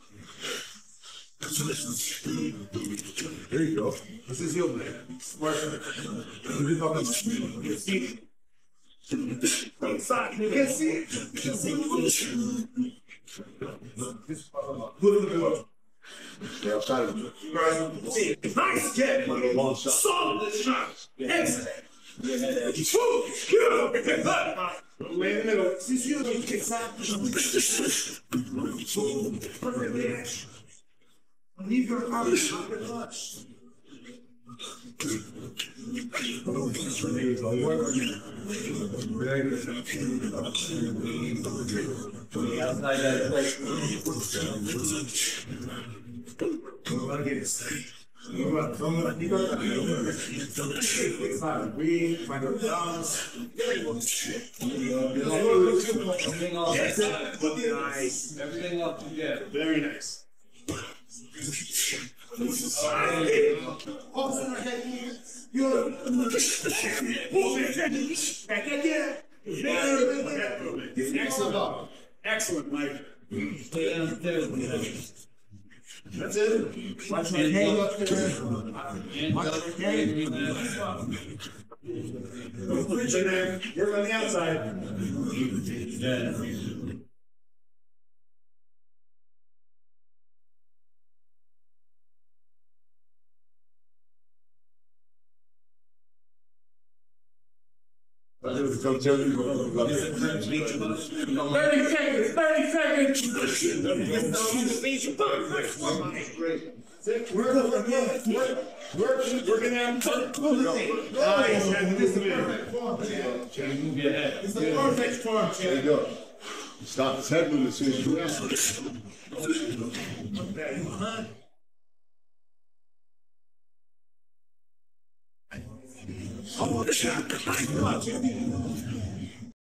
There you go. This is your man. Inside, you can see it. Nice get. Solid shot. Excellent. Wait a minute. Since you don't kick out, leave your arms up and touch. Outside that place. Everything up together. Very nice. Excellent. Excellent, Mike. That's it. Watch my hand up there. Watch my hand. Work on the outside. Yeah. We're working out. It's the perfect form. There you go. Stop his head moving as soon as you